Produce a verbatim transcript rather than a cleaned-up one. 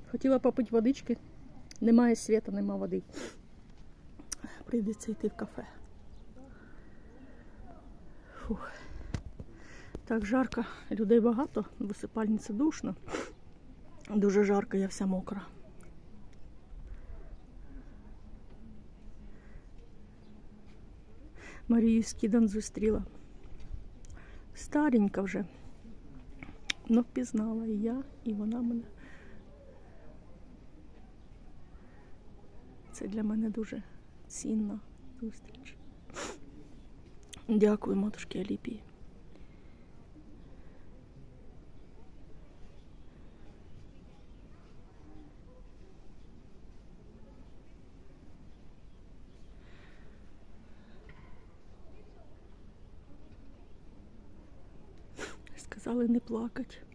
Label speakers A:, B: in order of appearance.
A: Хотіла попити водички. Немає світу, нема води. Прийдеться йти в кафе. Фух. Так жарко, людей багато, в висипальниці душно. Дуже жарко, я вся мокра. Марію Скідан зустріла. Старенька вже. Ну, впізнала і я, і вона мене. Це для мене дуже цінна зустріч. Дякую, матушки Аліпії. Сказали не плакати.